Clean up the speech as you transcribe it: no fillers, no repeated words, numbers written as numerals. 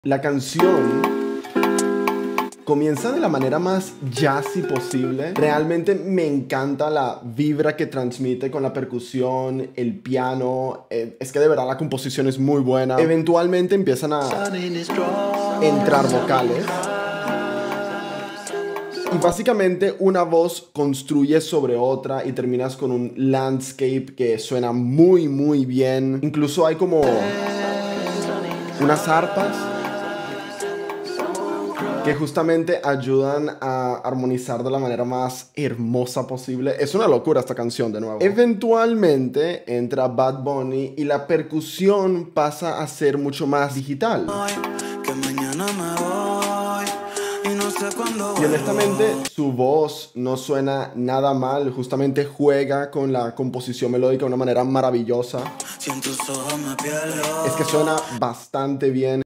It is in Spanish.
La canción comienza de la manera más jazzy posible. Realmente me encanta la vibra que transmite con la percusión, el piano. Es que de verdad la composición es muy buena. Eventualmente empiezan a entrar vocales. Y básicamente una voz construye sobre otra y terminas con un landscape que suena muy muy bien. Incluso hay como unas arpas que justamente ayudan a armonizar de la manera más hermosa posible. Es una locura esta canción, de nuevo. Eventualmente entra Bad Bunny y la percusión pasa a ser mucho más digital. Y honestamente su voz no suena nada mal, justamente juega con la composición melódica de una manera maravillosa. Es que suena bastante bien.